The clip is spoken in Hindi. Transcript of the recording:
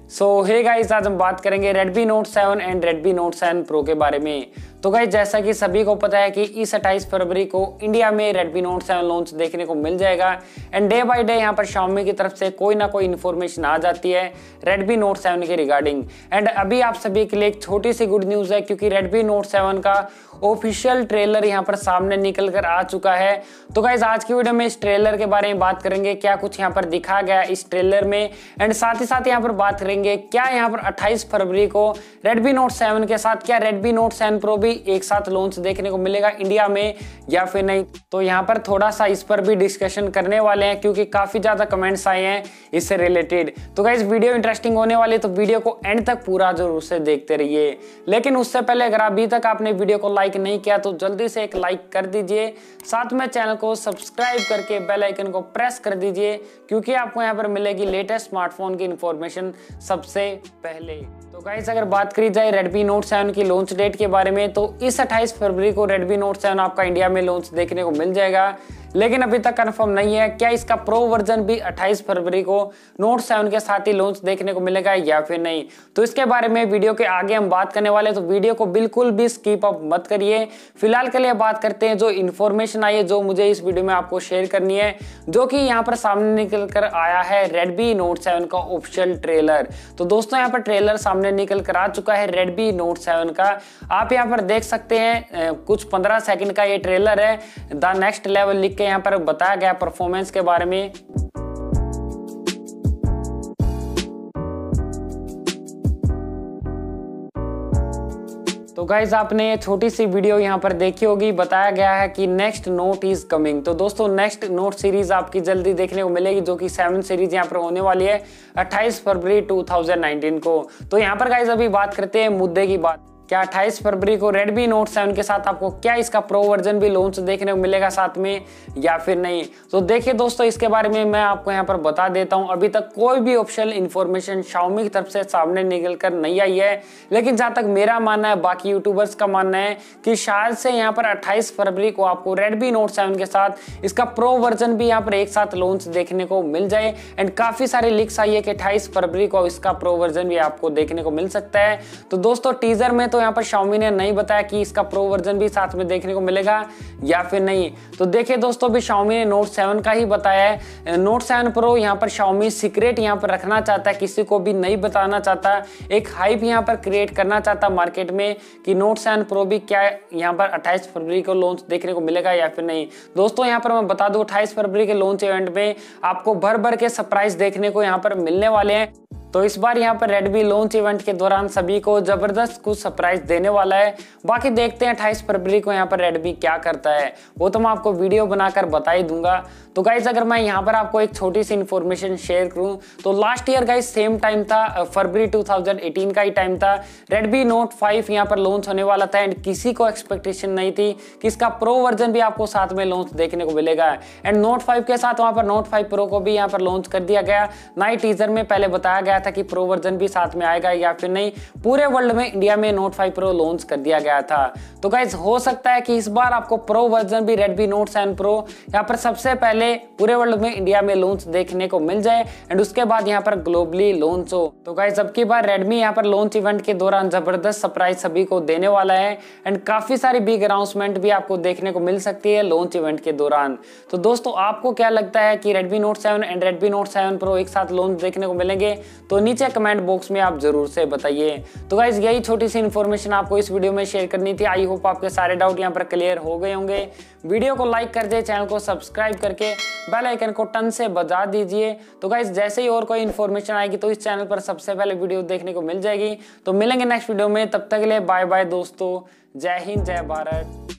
सो हे गाइस, आज हम बात करेंगे Redmi Note 7 and Redmi Note 7 Pro के बारे में। तो गाइस, जैसा कि सभी को पता है कि इस 28 फरवरी को इंडिया में Redmi Note 7 लॉन्च देखने को मिल जाएगा एंड डे बाय डे यहाँ पर Xiaomi की तरफ से कोई ना कोई इन्फॉर्मेशन आ जाती है Redmi Note 7 के रिगार्डिंग। एंड अभी आप सभी के लिए एक छोटी सी गुड न्यूज़ है, क्योंकि Redmi Note 7 का ऑफिशियल ट्रेलर यहाँ पर सामने निकल कर आ चुका है। तो गाइस, आज की वीडियो में इस ट्रेलर के बारे में बात करेंगे, क्या कुछ यहाँ पर दिखा गया इस ट्रेलर में, एंड साथ ही साथ यहाँ पर बात करेंगे क्या यहाँ पर 28 फरवरी को Redmi Note 7 के साथ क्या Redmi Note 7 Pro भी एक साथ लॉन्च देखने को मिलेगा इंडिया में या फिर नहीं। तो यहाँ पर थोड़ा सा इस पर भी डिस्कशन करने वाले हैं, क्योंकि काफी ज्यादा कमेंट्स आए हैं इससे रिलेटेड। तो गाइस, वीडियो इंटरेस्टिंग होने वाली है, तो वीडियो को एंड तक पूरा जरूर से देखते रहिए। लेकिन उससे पहले अगर अभी तक आपने वीडियो को लाइक नहीं किया तो जल्दी से एक लाइक कर दीजिए, साथ में चैनल को सब्सक्राइब करके बेल आइकन को प्रेस कर दीजिए, क्योंकि आपको यहाँ पर मिलेगी लेटेस्ट स्मार्टफोन की इंफॉर्मेशन सबसे पहले। तो गाइस, अगर बात करी जाए Redmi Note 7 की लॉन्च डेट के बारे में, तो इस 28 फरवरी को Redmi Note 7 आपका इंडिया में लॉन्च देखने को मिल जाएगा। लेकिन अभी तक कंफर्म नहीं है क्या इसका प्रो वर्जन भी 28 फरवरी को Note 7 के साथ ही लॉन्च देखने को मिलेगा या फिर नहीं। तो इसके बारे में वीडियो के आगे हम बात करने वाले हैं, तो वीडियो को बिल्कुल भी स्किप अप मत करिए। फिलहाल के लिए बात करते हैं जो इन्फॉर्मेशन आई है, जो मुझे इस वीडियो में आपको शेयर करनी है, जो कि यहाँ पर सामने निकल कर आया है Redmi Note 7 का ऑफिशियल ट्रेलर। तो दोस्तों, यहाँ पर ट्रेलर सामने निकल कर आ चुका है Redmi Note 7 का। आप यहाँ पर देख सकते हैं कुछ 15 सेकंड का ये ट्रेलर है। द नेक्स्ट लेवल लिख के यहाँ पर बताया गया परफॉर्मेंस के बारे में। तो गाइज, आपने ये छोटी सी वीडियो यहाँ पर देखी होगी। बताया गया है कि नेक्स्ट नोट इज कमिंग। तो दोस्तों, नेक्स्ट नोट सीरीज आपकी जल्दी देखने को मिलेगी, जो कि 7 सीरीज यहाँ पर होने वाली है 28 फरवरी 2019 को। तो यहाँ पर गाइज अभी बात करते हैं मुद्दे की बात, क्या 28 फरवरी को Redmi Note 7 के साथ आपको क्या इसका प्रो वर्जन भी लॉन्च देखने को मिलेगा साथ में या फिर नहीं। तो देखिए दोस्तों, इसके बारे में मैं आपको यहाँ पर बता देता हूँ। अभी तक कोई भी ऑफिशियल इन्फॉर्मेशन Xiaomi की तरफ से सामने निकल कर नहीं आई है, लेकिन जहाँ तक मेरा मानना है, बाकी यूट्यूबर्स का मानना है कि शायद से यहाँ पर 28 फरवरी को आपको Redmi Note 7 के साथ इसका प्रो वर्जन भी यहाँ पर एक साथ लॉन्च देखने को मिल जाए। एंड काफी सारे लीक्स आई है कि 28 फरवरी को इसका प्रो वर्जन भी आपको देखने को मिल सकता है। तो दोस्तों, टीजर में तो यहाँ पर Xiaomi ने नहीं बताया कि इसका प्रो वर्जन भी साथ में देखने को मिलेगा या फिर नहीं। तो देखिए दोस्तों, भी Xiaomi ने Note 7 का ही बताया है। Note 7 Pro यहाँ पर Xiaomi सीक्रेट यहाँ पर रखना चाहता है, किसी को भी नहीं बताना चाहता, एक हाइप यहाँ पर क्रिएट करना चाहता मार्केट में कि Note 7 Pro भी क्या यहाँ पर 28 फरवरी को लॉन्च देखने को मिलेगा या फिर नहीं। दोस्तों, यहाँ पर मैं बता दूं, 28 फरवरी के लॉन्च इवेंट में आपको भर भर के सरप्राइज देखने को यहाँ पर मिलने वाले हैं। तो इस बार यहाँ पर Redmi लॉन्च इवेंट के दौरान सभी को जबरदस्त कुछ सरप्राइज देने वाला है। बाकी देखते हैं 28 फरवरी को यहाँ पर Redmi क्या करता है, वो तो मैं आपको वीडियो बनाकर बता ही दूंगा। तो गाइज, अगर मैं यहाँ पर आपको एक छोटी सी इन्फॉर्मेशन शेयर करूँ, तो last year guys same time था, फरवरी 2018 का ही टाइम था, Redmi Note 5 यहाँ पर लॉन्च होने वाला था। एंड किसी को एक्सपेक्टेशन नहीं थी कि इसका प्रो वर्जन भी आपको साथ में लॉन्च देखने को मिलेगा। एंड Note 5 के साथ वहाँ पर Note 5 Pro को भी यहाँ पर लॉन्च कर दिया गया। ना ही टीजर में पहले बताया गया था कि प्रो वर्जन भी साथ में आएगा या फिर नहीं, पूरे वर्ल्ड में इंडिया में Note 5 Pro लॉन्च कर दिया गया था। तो गाइज, हो सकता है कि इस बार आपको प्रो वर्जन भी Redmi Note 7 Pro यहाँ पर सबसे पहले पूरे वर्ल्ड में इंडिया में लॉन्च देखने को मिल जाए एंड उसके बाद यहाँ पर ग्लोबली लॉन्च हो। तो गाइज, अब की बार Redmi यहाँ पर लॉन्च इवेंट के दौरान जबरदस्त सरप्राइज सभी को देने वाला है एंड काफी सारी बिग अनाउंसमेंट भी आपको देखने को मिल सकती है लॉन्च इवेंट के दौरान। तो दोस्तों, आपको क्या लगता है कि Redmi Note 7 and Redmi Note 7 Pro एक साथ लॉन्च देखने को मिलेंगे? तो नीचे कमेंट बॉक्स में आप जरूर से बताइए। तो गाइज, यही छोटी सी इन्फॉर्मेशन आपको इस वीडियो में शेयर करनी थी। आई होप आपके सारे डाउट यहाँ पर क्लियर हो गए होंगे। वीडियो को लाइक कर दे, चैनल को सब्सक्राइब करके बेल आइकन को टन से बजा दीजिए। तो गाइज, जैसे ही और कोई इन्फॉर्मेशन आएगी तो इस चैनल पर सबसे पहले वीडियो देखने को मिल जाएगी। तो मिलेंगे नेक्स्ट वीडियो में, तब तक के लिए बाय बाय दोस्तों। जय हिंद, जय भारत।